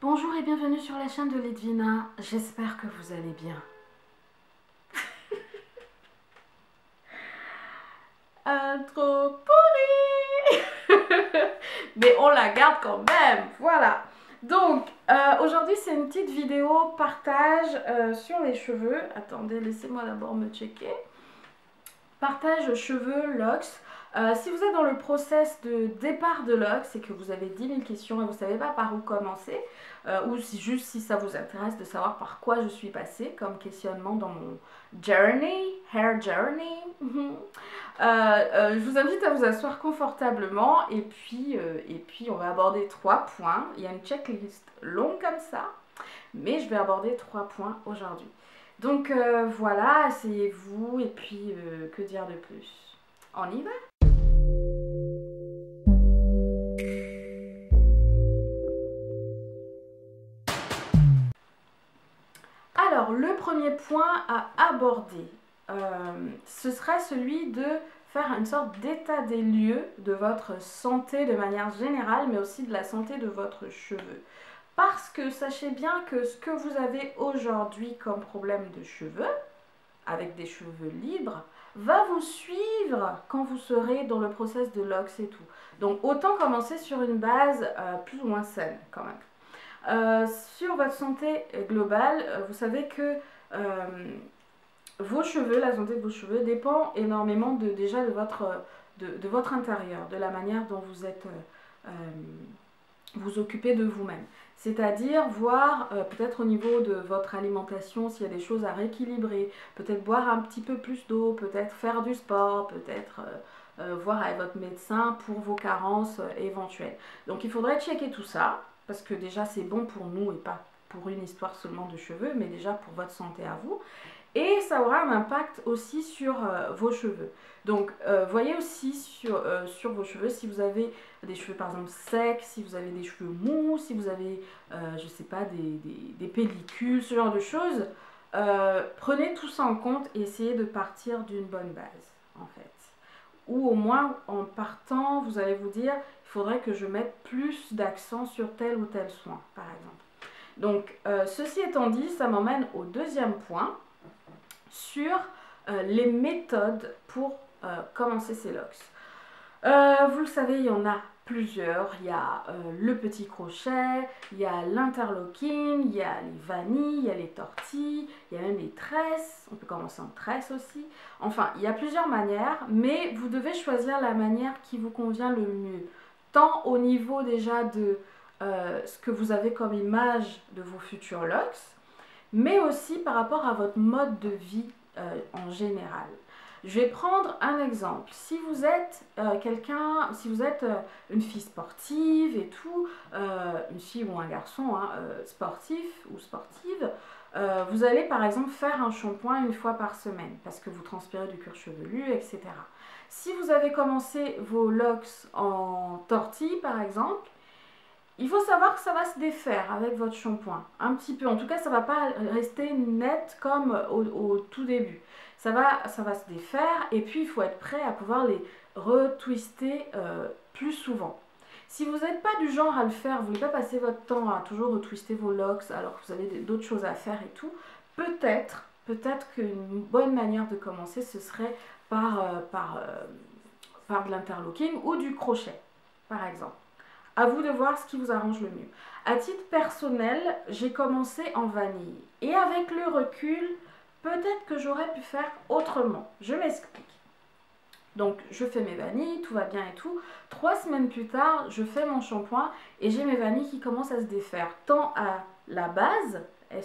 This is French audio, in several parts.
Bonjour et bienvenue sur la chaîne de Lidvina, j'espère que vous allez bien. Intro pourri. Mais on la garde quand même, voilà. Donc, aujourd'hui c'est une petite vidéo partage sur les cheveux. Attendez, laissez-moi d'abord me checker. Partage cheveux, locks. Si vous êtes dans le process de départ de locks et que vous avez 10 000 questions et vous ne savez pas par où commencer, ou si, juste si ça vous intéresse de savoir par quoi je suis passée comme questionnement dans mon journey, hair journey, je vous invite à vous asseoir confortablement et puis on va aborder 3 points. Il y a une checklist longue comme ça, mais je vais aborder 3 points aujourd'hui. Donc voilà, asseyez-vous et puis que dire de plus? On y va? Alors, le premier point à aborder, ce serait celui de faire une sorte d'état des lieux de votre santé de manière générale, mais aussi de la santé de votre cheveu. Parce que sachez bien que ce que vous avez aujourd'hui comme problème de cheveux, avec des cheveux libres, va vous suivre quand vous serez dans le process de locks et tout. Donc autant commencer sur une base plus ou moins saine quand même. Sur votre santé globale, vous savez que vos cheveux, la santé de vos cheveux dépend énormément déjà de votre intérieur, de la manière dont vous êtes vous occupez de vous-même. C'est-à-dire voir peut-être au niveau de votre alimentation s'il y a des choses à rééquilibrer, peut-être boire un petit peu plus d'eau, peut-être faire du sport, peut-être voir avec votre médecin pour vos carences éventuelles. Donc il faudrait checker tout ça, parce que déjà c'est bon pour nous et pas pour une histoire seulement de cheveux, mais déjà pour votre santé à vous. Et ça aura un impact aussi sur vos cheveux. Donc, voyez aussi sur vos cheveux, si vous avez des cheveux par exemple secs, si vous avez des cheveux mous, si vous avez, je sais pas, des pellicules, ce genre de choses, prenez tout ça en compte et essayez de partir d'une bonne base, en fait. Ou au moins, en partant, vous allez vous dire, il faudrait que je mette plus d'accent sur tel ou tel soin, par exemple. Donc, ceci étant dit, ça m'emmène au deuxième point, sur les méthodes pour commencer ces locks. Vous le savez, il y en a plusieurs. Il y a le petit crochet, il y a l'interlocking, il y a les vanilles, il y a les tortilles, il y a même les tresses. On peut commencer en tresse aussi. Enfin, il y a plusieurs manières, mais vous devez choisir la manière qui vous convient le mieux. Tant au niveau déjà de ce que vous avez comme image de vos futurs locks, mais aussi par rapport à votre mode de vie en général. Je vais prendre un exemple. Si vous êtes si vous êtes une fille sportive et tout, une fille ou un garçon sportif ou sportive, vous allez par exemple faire un shampoing une fois par semaine parce que vous transpirez du cuir chevelu, etc. Si vous avez commencé vos locks en tortille par exemple, il faut savoir que ça va se défaire avec votre shampoing, un petit peu. En tout cas, ça ne va pas rester net comme au tout début. Ça va se défaire et puis il faut être prêt à pouvoir les retwister plus souvent. Si vous n'êtes pas du genre à le faire, vous ne voulez pas passer votre temps à toujours retwister vos locks alors que vous avez d'autres choses à faire et tout, peut-être qu'une bonne manière de commencer, ce serait par de l'interlocking ou du crochet, par exemple. À vous de voir ce qui vous arrange le mieux. À titre personnel, j'ai commencé en vanille. Et avec le recul, peut-être que j'aurais pu faire autrement. Je m'explique. Donc, je fais mes vanilles, tout va bien et tout. 3 semaines plus tard, je fais mon shampoing et j'ai mes vanilles qui commencent à se défaire. Tant à la base,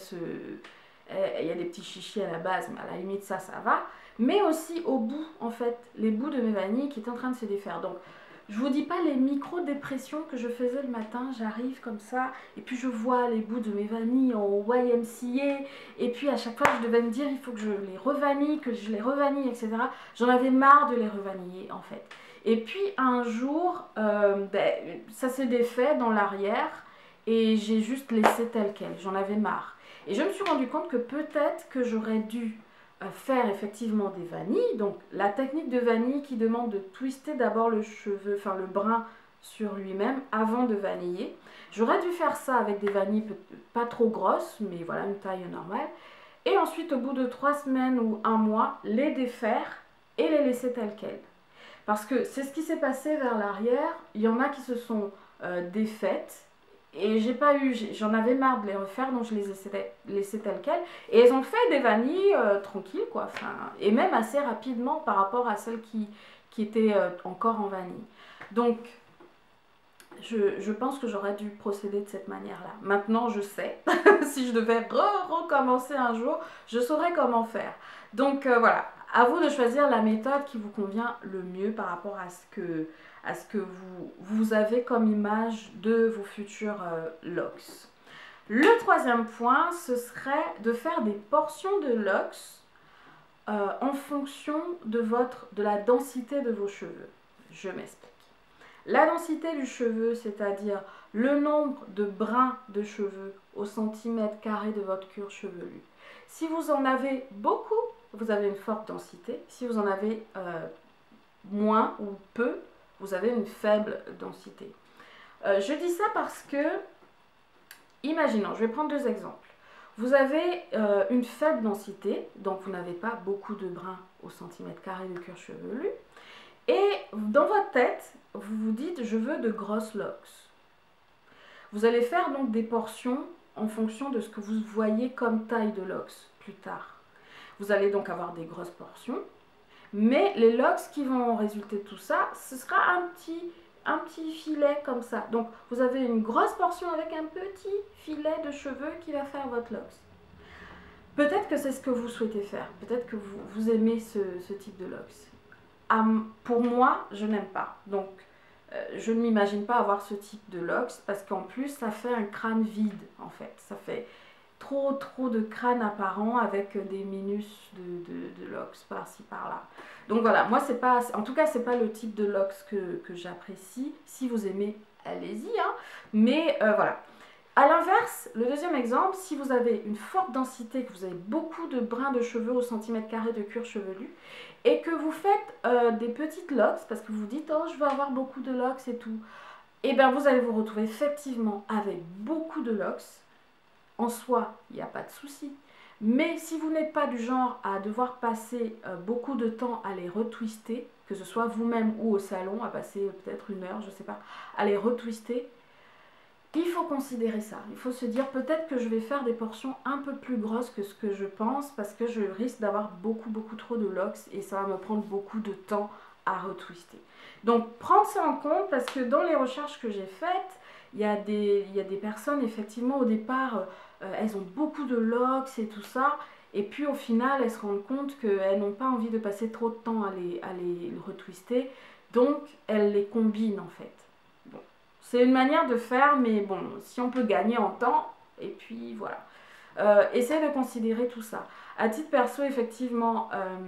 il y a des petits chichis à la base, mais à la limite, ça va. Mais aussi au bout, en fait, les bouts de mes vanilles qui étaient en train de se défaire. Donc, je vous dis pas les micro-dépressions que je faisais le matin, j'arrive comme ça, et puis je vois les bouts de mes vanilles en YMCA, et puis à chaque fois je devais me dire il faut que je les revanille, que je les revanille, etc. J'en avais marre de les revaniller en fait. Et puis un jour, ça s'est défait dans l'arrière, et j'ai juste laissé tel quel, j'en avais marre. Et je me suis rendu compte que peut-être que j'aurais dû faire effectivement des vanilles, donc la technique de vanille qui demande de twister d'abord le cheveu, enfin le brin sur lui-même avant de vaniller. J'aurais dû faire ça avec des vanilles pas trop grosses, mais voilà, une taille normale. Et ensuite, au bout de 3 semaines ou 1 mois, les défaire et les laisser telles quelles. Parce que c'est ce qui s'est passé vers l'arrière. Il y en a qui se sont défaites. Et j'en avais marre de les refaire, donc je les ai laissées telles quelles. Et elles ont fait des vanilles tranquilles, quoi. Enfin, et même assez rapidement par rapport à celles qui étaient encore en vanille. Donc, je pense que j'aurais dû procéder de cette manière-là. Maintenant, je sais. Si je devais recommencer un jour, je saurais comment faire. Donc, voilà. À vous de choisir la méthode qui vous convient le mieux par rapport à ce que vous avez comme image de vos futurs locks. Le troisième point, ce serait de faire des portions de locks en fonction de la densité de vos cheveux. Je m'explique. La densité du cheveu, c'est-à-dire le nombre de brins de cheveux au centimètre carré de votre cuir chevelu. Si vous en avez beaucoup, vous avez une forte densité. Si vous en avez moins ou peu, vous avez une faible densité. Je dis ça parce que, imaginons, je vais prendre 2 exemples. Vous avez une faible densité, donc vous n'avez pas beaucoup de brins au centimètre carré de cuir chevelu. Et dans votre tête, vous vous dites, je veux de grosses locks. Vous allez faire donc des portions en fonction de ce que vous voyez comme taille de locks plus tard. Vous allez donc avoir des grosses portions, mais les locks qui vont résulter de tout ça, ce sera un petit filet comme ça. Donc vous avez une grosse portion avec un petit filet de cheveux qui va faire votre locks. Peut-être que c'est ce que vous souhaitez faire, peut-être que vous aimez ce type de locks. Pour moi, je n'aime pas. Donc, je ne m'imagine pas avoir ce type de locks parce qu'en plus, ça fait un crâne vide, en fait. Ça fait trop de crâne apparent avec des minus de locks par-ci, par-là. Donc voilà, moi, c'est pas, en tout cas, c'est pas le type de locks que j'apprécie. Si vous aimez, allez-y, hein. Mais voilà. A l'inverse, le deuxième exemple, si vous avez une forte densité, que vous avez beaucoup de brins de cheveux au centimètre carré de cuir chevelu, et que vous faites des petites locks, parce que vous dites « Oh, je veux avoir beaucoup de locks et tout », et bien vous allez vous retrouver effectivement avec beaucoup de locks. En soi, il n'y a pas de souci. Mais si vous n'êtes pas du genre à devoir passer beaucoup de temps à les retwister, que ce soit vous-même ou au salon, à passer peut-être 1 heure, je ne sais pas, à les retwister, il faut considérer ça. Il faut se dire peut-être que je vais faire des portions un peu plus grosses que ce que je pense parce que je risque d'avoir beaucoup trop de locks et ça va me prendre beaucoup de temps à retwister. Donc prendre ça en compte parce que dans les recherches que j'ai faites, il y a des personnes effectivement au départ, elles ont beaucoup de locks et tout ça. Et puis au final, elles se rendent compte qu'elles n'ont pas envie de passer trop de temps à les retwister. Donc elles les combinent en fait. Bon. C'est une manière de faire, mais bon, si on peut gagner en temps, et puis voilà. Essayez de considérer tout ça. À titre perso, effectivement,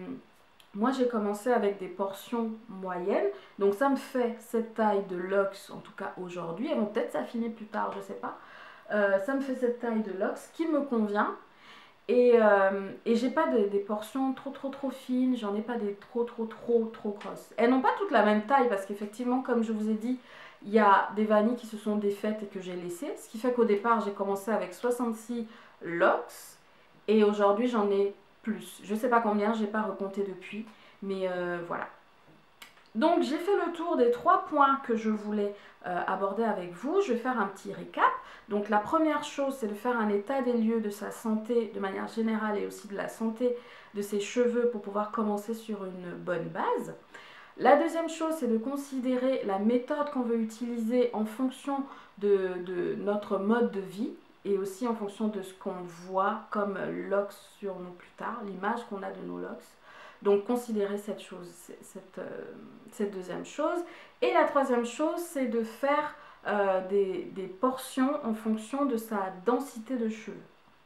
moi j'ai commencé avec des portions moyennes, donc ça me fait cette taille de locks, en tout cas aujourd'hui. Elles vont peut-être s'affiner plus tard, je ne sais pas. Ça me fait cette taille de locks qui me convient. Et j'ai pas des portions trop fines, j'en ai pas des trop grosses. Elles n'ont pas toutes la même taille parce qu'effectivement, comme je vous ai dit, il y a des vanilles qui se sont défaites et que j'ai laissées. Ce qui fait qu'au départ, j'ai commencé avec 66 locks et aujourd'hui, j'en ai plus. Je sais pas combien, j'ai pas recompté depuis, mais voilà. Donc, j'ai fait le tour des 3 points que je voulais aborder avec vous. Je vais faire un petit récap. Donc, la première chose, c'est de faire un état des lieux de sa santé de manière générale et aussi de la santé de ses cheveux pour pouvoir commencer sur une bonne base. La deuxième chose, c'est de considérer la méthode qu'on veut utiliser en fonction de notre mode de vie et aussi en fonction de ce qu'on voit comme locks sur nous plus tard, l'image qu'on a de nos locks. Donc, considérez cette chose, cette deuxième chose. Et la troisième chose, c'est de faire des portions en fonction de sa densité de cheveux.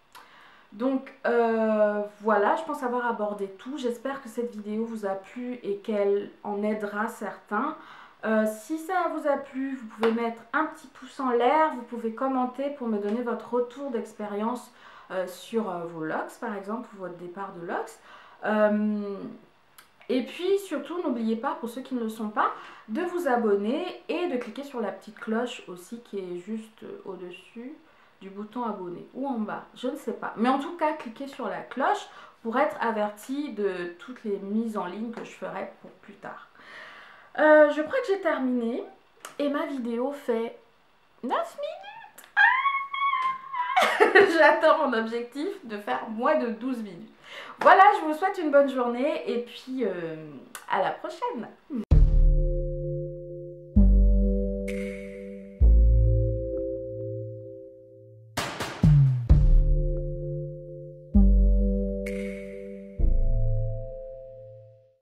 Donc, voilà, je pense avoir abordé tout. J'espère que cette vidéo vous a plu et qu'elle en aidera certains. Si ça vous a plu, vous pouvez mettre un petit pouce en l'air, vous pouvez commenter pour me donner votre retour d'expérience sur vos locks, par exemple, ou votre départ de locks. Et puis surtout, n'oubliez pas, pour ceux qui ne le sont pas, de vous abonner et de cliquer sur la petite cloche aussi qui est juste au-dessus du bouton abonner ou en bas, je ne sais pas. Mais en tout cas, cliquez sur la cloche pour être averti de toutes les mises en ligne que je ferai pour plus tard. Je crois que j'ai terminé et ma vidéo fait 9 minutes. J'atteins mon objectif de faire moins de 12 minutes. Voilà, je vous souhaite une bonne journée et puis à la prochaine.